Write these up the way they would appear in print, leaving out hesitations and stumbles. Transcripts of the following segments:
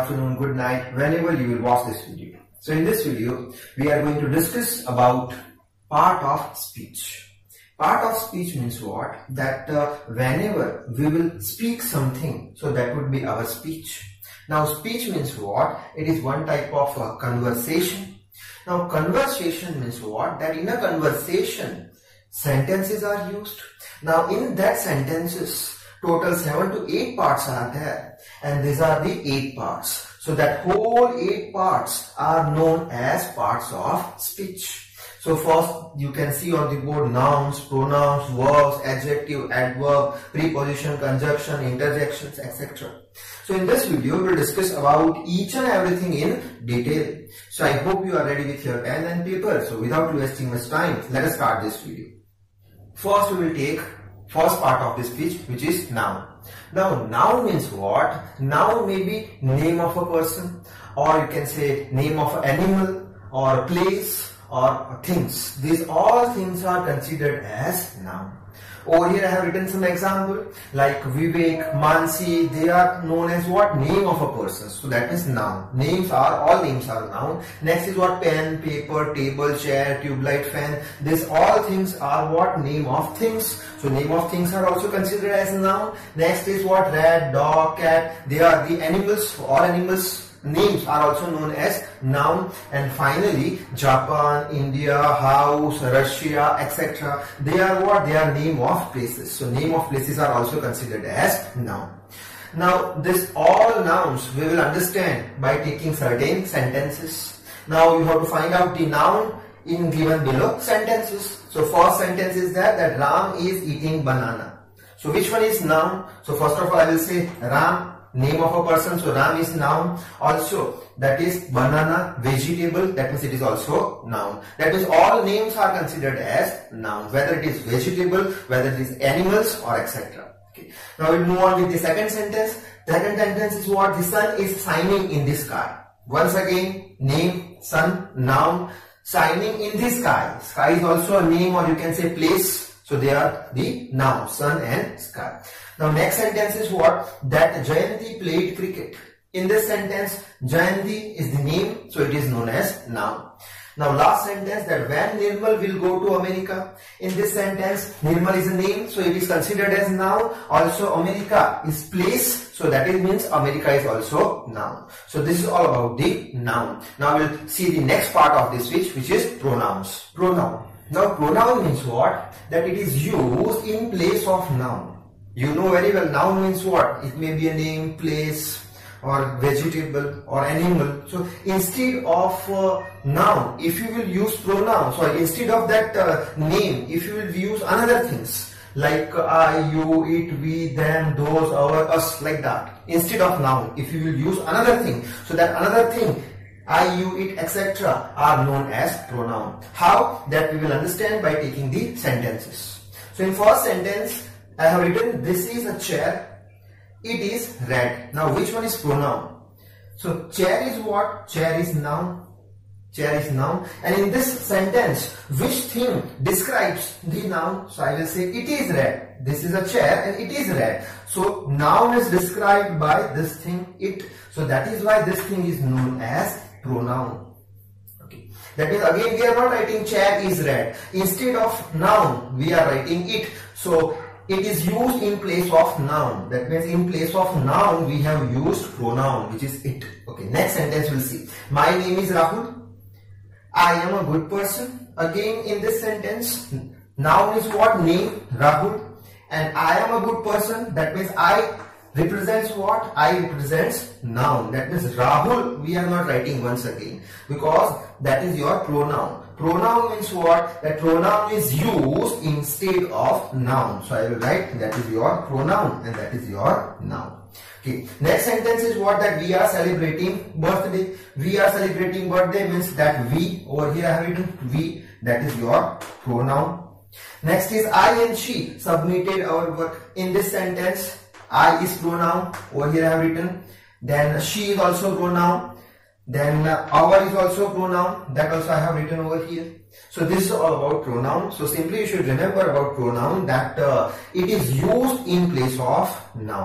afternoon, good night, whenever you will watch this video. So in this video, we are going to discuss about part of speech. Part of speech means what? That whenever we will speak something, so that would be our speech. Now speech means what? It is one type of conversation. Now conversation means what? That in a conversation, sentences are used. Now in that sentences, total 7 to 8 parts are there, and these are the 8 parts. So that whole 8 parts are known as parts of speech. So first you can see on the board nouns, pronouns, verbs, adjective, adverb, preposition, conjunction, interjections, etc. So in this video we will discuss about each and everything in detail. So I hope you are ready with your pen and paper. So without wasting much time, let us start this video. First we will take first part of the speech, which is noun. Now noun means what? Noun may be name of a person, or you can say name of an animal, or place, or things. These all things are considered as noun. Over here I have written some example like Vivek, Mansi. They are known as what? Name of a person. So that is noun. All names are noun. Next is what? Pen, paper, table, chair, tube light, fan. These all things are what? Name of things. So name of things are also considered as noun. Next is what? Rat, dog, cat. They are the animals. All animals names are also known as noun. And finally Japan, India, house, Russia, etc. They are what? They are name of places. So name of places are also considered as noun. Now this all nouns we will understand by taking certain sentences. Now you have to find out the noun in given below sentences. So first sentence is that Ram is eating banana. So which one is noun? So first of all I will say Ram, name of a person, so Ram is noun. Also that is banana, vegetable, that means it is also noun. That means all names are considered as noun, whether it is vegetable, whether it is animals, or etc. Okay. Now we'll move on with the second sentence. Second sentence is what? The sun is shining in the sky. Once again, name, sun, noun, shining in the sky. Sky is also a name, or you can say place. So they are the noun, sun and sky. Now next sentence is what? That Jayanti played cricket. In this sentence, Jayanti is the name, so it is known as noun. Now last sentence, that when Nirmal will go to America. In this sentence, Nirmal is a name, so it is considered as noun. Also America is place, so that means America is also noun. So this is all about the noun. Now we'll see the next part of this speech, which is pronouns. Pronoun. Now pronoun means what? That it is used in place of noun. You know very well noun means what? It may be a name, place, or vegetable, or animal. So instead of noun, if you will use pronoun, instead of that name, if you will use another things like I, you, it, we, them, those, our, us, like that. Instead of noun, if you will use another thing, so that another thing, I, you, it, etc. are known as pronoun. How? That we will understand by taking the sentences. So in first sentence, I have written this is a chair, it is red. Now which one is pronoun? So chair is what? Chair is noun. Chair is noun. And in this sentence, which thing describes the noun? So I will say it is red. This is a chair and it is red. So noun is described by this thing, it. So that is why this thing is known as pronoun. Okay. That means again we are not writing chair is red. Instead of noun, we are writing it. So it is used in place of noun. That means in place of noun we have used pronoun, which is it. Okay. Next sentence we'll see. My name is Rahul. I am a good person. Again in this sentence, noun is what? Name, Rahul. And I am a good person. That means I represents what? I represents noun. That means Rahul we are not writing once again, because that is your pronoun. Pronoun means what? That pronoun is used instead of noun. So I will write that is your pronoun and that is your noun. Okay. Next sentence is what? That we are celebrating birthday. We are celebrating birthday means that we. Over here I have written we. That is your pronoun. Next is I and she submitted our work. In this sentence, I is pronoun. Over here I have written. Then she is also pronoun. Then our is also pronoun. That also I have written over here. So this is all about pronoun. So simply you should remember about pronoun that it is used in place of noun.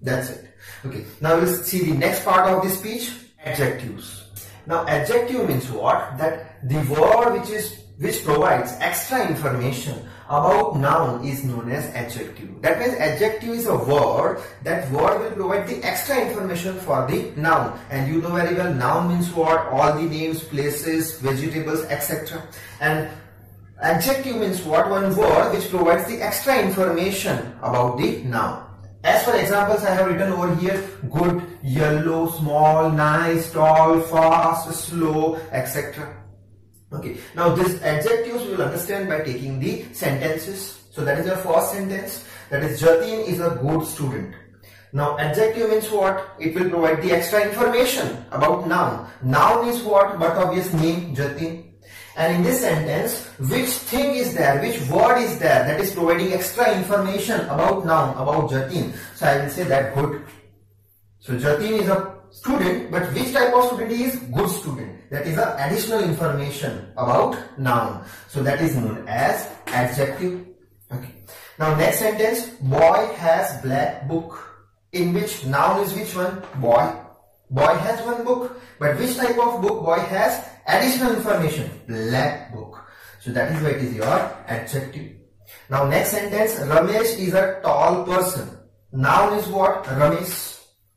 That's it. Okay, now we'll see the next part of the speech, adjectives. Now adjective means what? That the word which provides extra information about noun is known as adjective. That means adjective is a word, that word will provide the extra information for the noun. And you know very well, noun means what? All the names, places, vegetables, etc. And adjective means what? One word which provides the extra information about the noun. As for examples, I have written over here: good, yellow, small, nice, tall, fast, slow, etc. Okay, now these adjectives we will understand by taking the sentences. So that is your first sentence, that is Jatin is a good student. Now adjective means what? It will provide the extra information about noun. Noun is what? But obvious name, Jatin. And in this sentence, which thing is there, which word is there that is providing extra information about noun, about Jatin? So I will say that good. So Jatin is a student, but which type of student he is? Good student. That is the additional information about noun. So that is known as adjective. Okay. Now next sentence, boy has black book. In which noun is which one? Boy. Boy has one book, but which type of book? Boy has additional information, black book. So that is why it is your adjective. Now next sentence, Ramesh is a tall person. Noun is what? Ramesh.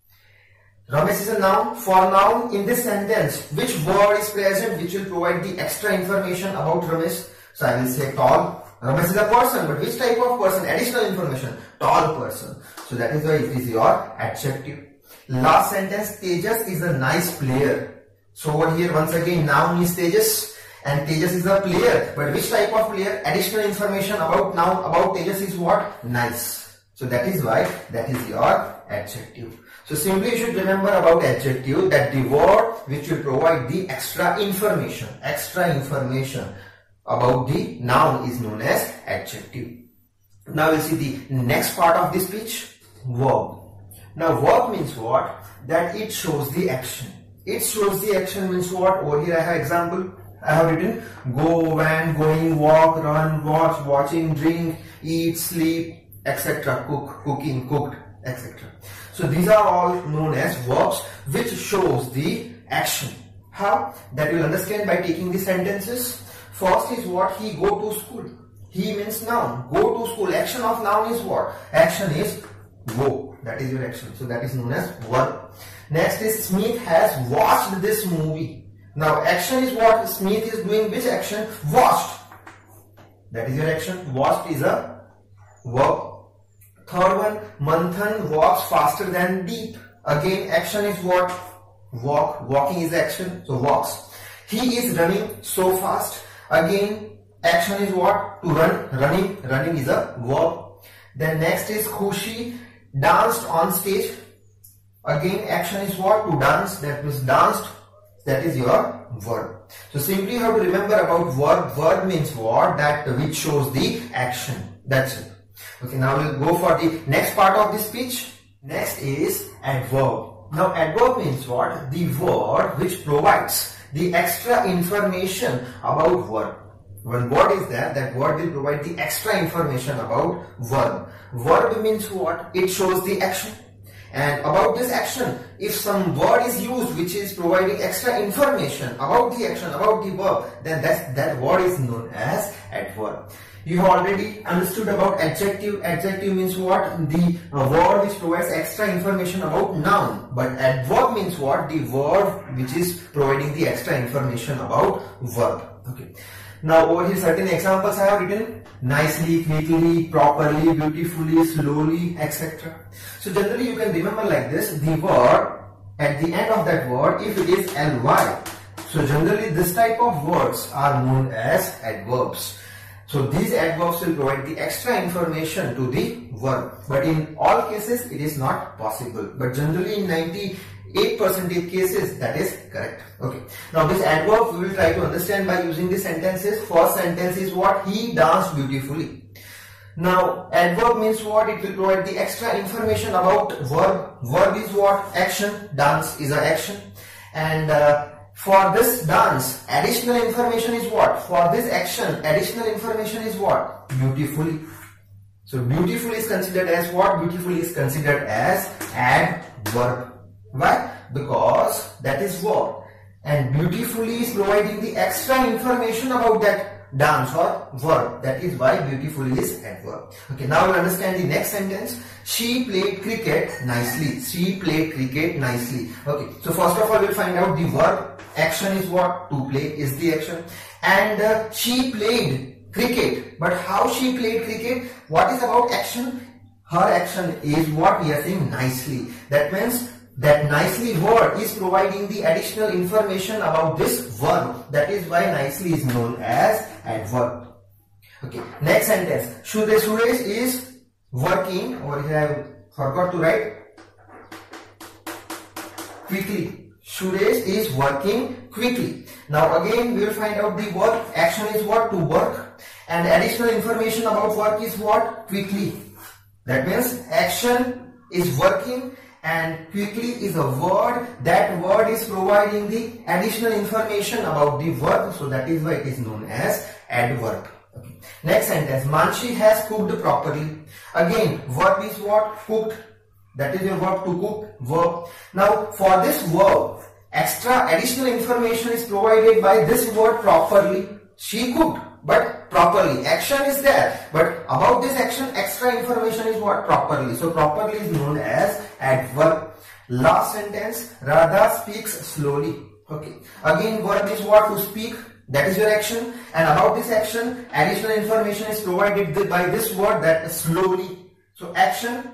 Ramesh is a noun. For noun in this sentence, which word is present which will provide the extra information about Ramesh? So I will say tall. Ramesh is a person, but which type of person? Additional information, tall person. So that is why it is your adjective. Last sentence, Tejas is a nice player. So over here once again, noun is Tejas and Tejas is a player, but which type of player? Additional information about noun, about Tejas is what? Nice. So that is why that is your adjective. So simply you should remember about adjective, that the word which will provide the extra information about the noun is known as adjective. Now we'll see the next part of the speech, verb. Now verb means what? That it shows the action. It shows the action means what? Over here I have example. I have written go, went, going, walk, run, watch, watching, drink, eat, sleep, etc. Cook, cooking, cooked, etc. So these are all known as verbs which shows the action. How? That you will understand by taking the sentences. First is what? He go to school. He means noun. Go to school. Action of noun is what? Action is go. That is your action. So that is known as verb. Next is Smith has watched this movie. Now action is what? Smith is doing which action? Watched. That is your action. Watched is a verb. Third one, Manthan walks faster than Deep. Again, action is what? Walk. Walking is action, so walks. He is running so fast. Again, action is what? To run. Running. Running is a verb. Then next is Khushi danced on stage. Again, action is what? To dance. That means danced. That is your verb. So simply you have to remember about verb. Verb means what? That which shows the action. That's it. Okay, now we'll go for the next part of the speech. Next is adverb. Now adverb means what? The word which provides the extra information about verb. When word is there, that word will provide the extra information about verb. Verb means what? It shows the action. And about this action, if some word is used which is providing extra information about the action, about the verb, then that word is known as adverb. You have already understood about adjective. Adjective means what? The word which provides extra information about noun. But adverb means what? The word which is providing the extra information about verb. Okay. Now over here certain examples I have written: nicely, quickly, properly, beautifully, slowly, etc. So generally you can remember like this: the word at the end of that word, if it is ly, so generally this type of words are known as adverbs. So these adverbs will provide the extra information to the verb, but in all cases it is not possible. But generally in 98% cases that is correct. Okay. Now this adverb we will try to understand by using the sentences. First sentence is what? He danced beautifully. Now adverb means what? It will provide the extra information about verb. Verb is what? Action. Dance is an action. And for this dance, additional information is what? For this action, additional information is what? Beautifully. So beautiful is considered as what? Beautiful is considered as adverb. Why? Because that is verb, and beautifully is providing the extra information about that dance or verb. That is why beautiful is adverb. Okay, now we'll understand the next sentence. She played cricket nicely. She played cricket nicely. Okay, so first of all we'll find out the verb. Action is what? To play is the action. And she played cricket. But how she played cricket? What is about action? Her action is what we are saying? Nicely. That means that nicely word is providing the additional information about this verb. That is why nicely is known as adverb. Okay, next sentence. Suresh is working, or here I have forgot to write, quickly. Suresh is working quickly. Now again we will find out the verb. Action is what? To work. And additional information about work is what? Quickly. That means action is working and quickly is a word. That word is providing the additional information about the verb. So that is why it is known as adverb. Okay. Next sentence. Manshi has cooked properly. Again, verb is what? Cooked. That is your verb, to cook, verb. Now for this verb, extra additional information is provided by this word properly. She cooked, but properly. Action is there, but about this action, extra information is what? Properly. So properly is known as adverb. Last sentence. Radha speaks slowly. Okay. Again, verb is what? To speak. That is your action. And about this action, additional information is provided by this word, that slowly. So action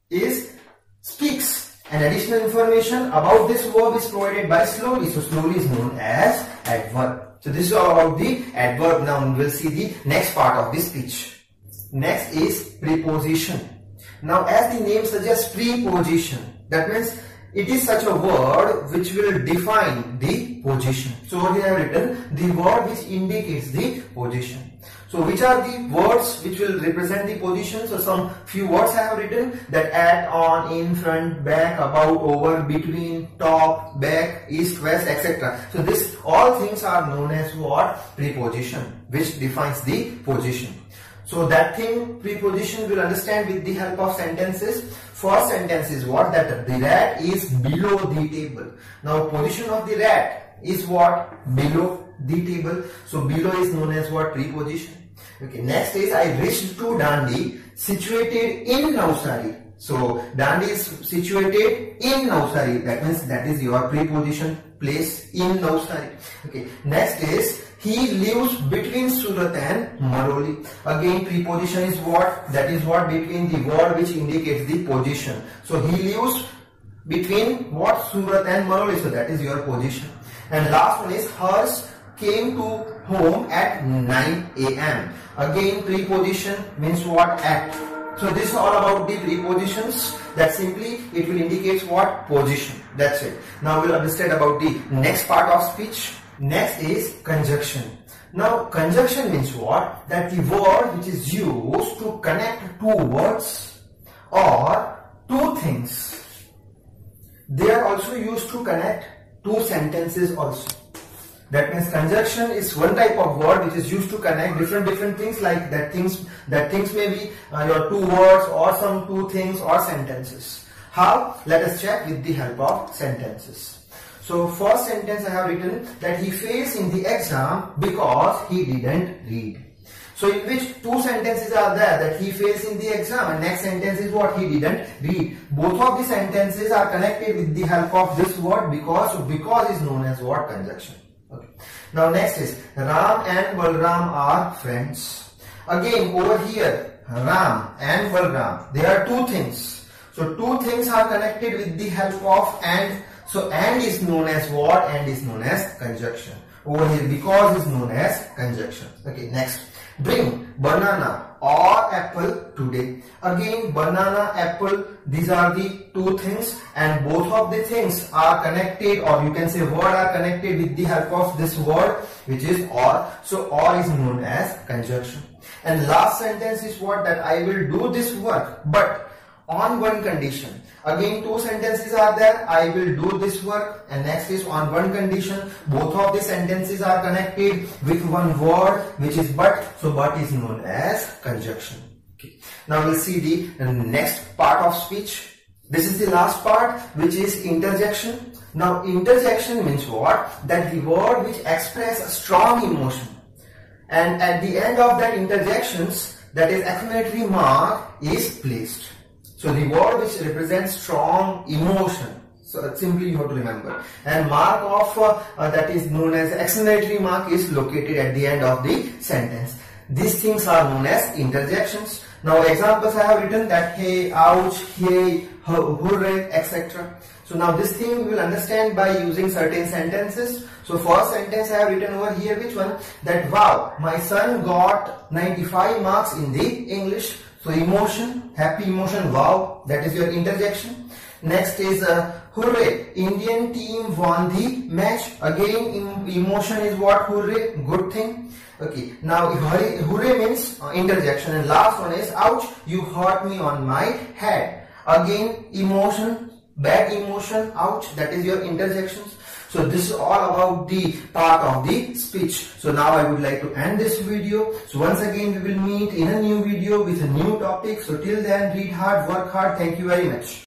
is speaks, and additional information about this verb is provided by slowly. So slowly is known as adverb. So this is all about the adverb. Now we will see the next part of this speech. Next is preposition. Now as the name suggests, preposition, that means it is such a word which will define the position. So over here I have written the word which indicates the position. So which are the words which will represent the position? So some few words I have written, that at, on, in, front, back, about, over, between, top, back, east, west, etc. So this all things are known as what? Preposition, which defines the position. So that thing, preposition, we'll understand with the help of sentences. First sentence is what? That the rat is below the table. Now position of the rat is what? Below the table. So below is known as what? Preposition. Okay, next is I reached to Dandi, situated in Navsari. So Dandi is situated in Navsari. That means that is your preposition, place in Navsari. Okay, next is he lives between Surat and Maroli. Again, preposition is what? That is what? Between the word which indicates the position. So he lives between what? Surat and Maroli. So that is your position. And last one is hers came to home at 9 a.m. Again, preposition means what? At. So this is all about the prepositions. That simply it will indicate what? Position. That's it. Now we'll understand about the next part of speech. Next is conjunction. Now conjunction means what? That the word which is used to connect two words or two things. They are also used to connect two sentences also. That means conjunction is one type of word which is used to connect different things, like that things may be your two words or some two things or sentences. How? Let us check with the help of sentences. So first sentence I have written that he fails in the exam because he didn't read. So in which two sentences are there, that he fails in the exam, and next sentence is what? He didn't read. Both of the sentences are connected with the help of this word because. So because is known as what? Conjunction. Okay. Now next is Ram and Balram are friends. Again over here Ram and Balram, they are two things. So two things are connected with the help of and. So and is known as what? And is known as conjunction. Over here because is known as conjunction. Okay, next. Bring banana or apple today. Again banana, apple, these are the two things, and both of the things are connected, or you can say word are connected with the help of this word which is or. So or is known as conjunction. And last sentence is what? That I will do this work but on one condition. Again two sentences are there, I will do this work, and next is on one condition. Both of the sentences are connected with one word which is but. So but is known as conjunction. Okay. Now we'll see the next part of speech. This is the last part, which is interjection. Now interjection means what? That the word which express a strong emotion, and at the end of that interjections, that is exclamatory mark is placed. So the word which represents strong emotion, so simply you have to remember, and mark of that is known as exclamatory mark is located at the end of the sentence. These things are known as interjections. Now examples I have written that hey, ouch, hey, hooray, etc. So now this thing we will understand by using certain sentences. So first sentence I have written over here, which one? That wow, my son got 95 marks in the English. So emotion, happy emotion, wow, that is your interjection. Next is hooray, Indian team won the match. Again emotion is what? Hooray, good thing. Okay, now hooray means interjection, and last one is ouch, you hurt me on my head. Again emotion, bad emotion, ouch, that is your interjections. So this is all about the part of the speech. So now I would like to end this video. So once again we will meet in a new video with a new topic. So till then, read hard, work hard. Thank you very much.